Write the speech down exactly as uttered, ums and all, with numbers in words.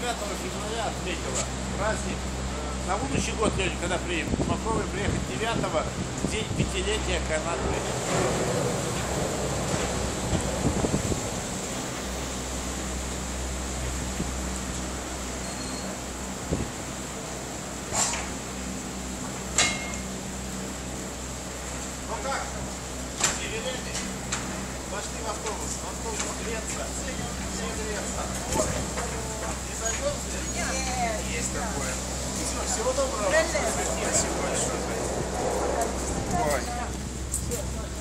девятого февраля отметила праздник. На будущий год, люди, когда приедем, попробуем приехать девятого, в день пятилетия канаты. Ну как? Деревянный? Пошли в автобус. Автобус греться. Все греться. Не замерзли? Нет. Есть такое. Все, всего доброго. Спасибо большое. Ой.